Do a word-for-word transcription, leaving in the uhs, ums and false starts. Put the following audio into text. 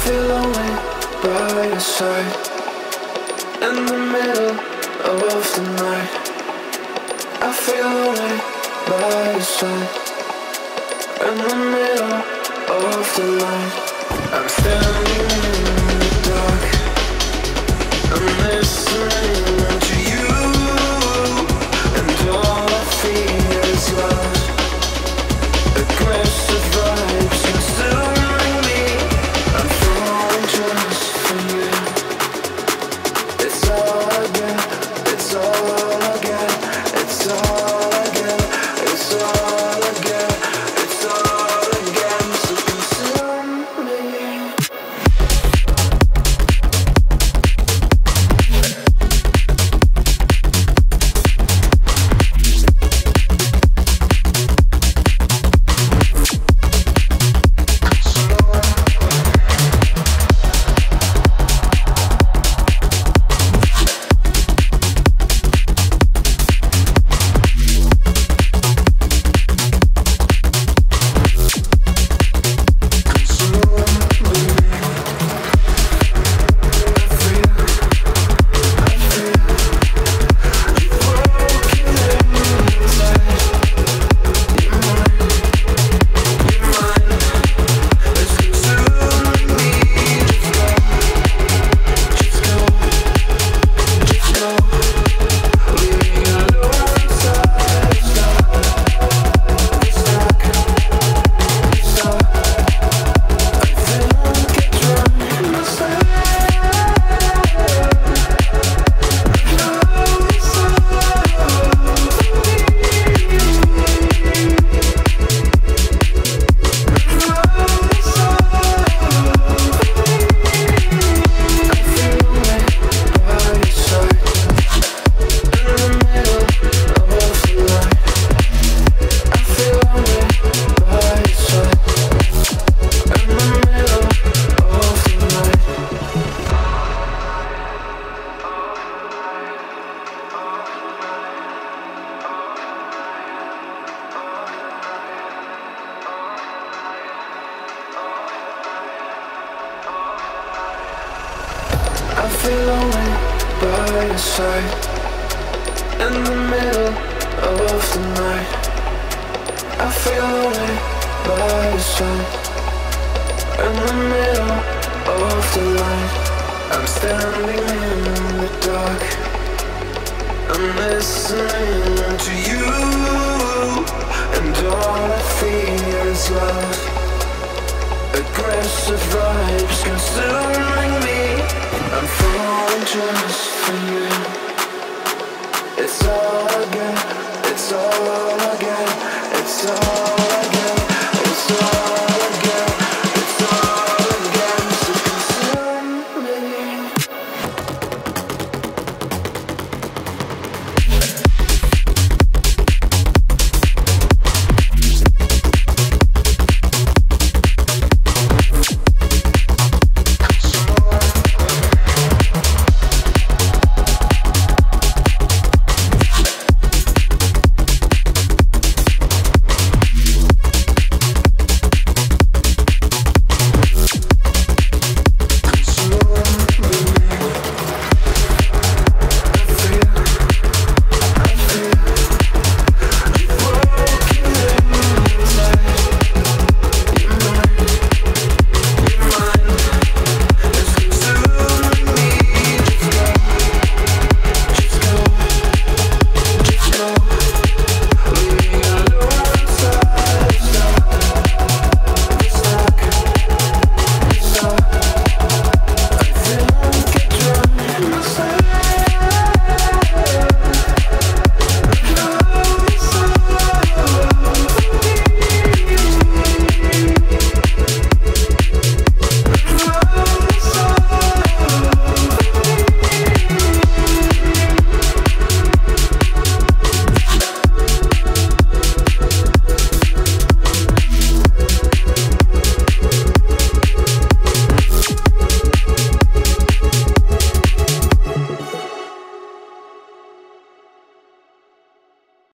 feel lonely by your side. In the middle of the night, I feel lonely by your side. In the middle of the night, I'm standing in the dark. I'm listening to you, and all I feel is love. Aggressive vibes consuming me. I'm falling just for you. It's all I get, it's all I get, it's all I get, it's all I get, it's all I get. So consume me. I feel lonely by your side. In the middle of the night, I feel lonely by your side. In the middle of the light, I'm standing in the dark. I'm listening to you, and all I feel is love. Aggressive vibes consuming me. I'm falling just for you. It's all I get, it's all I get, it's all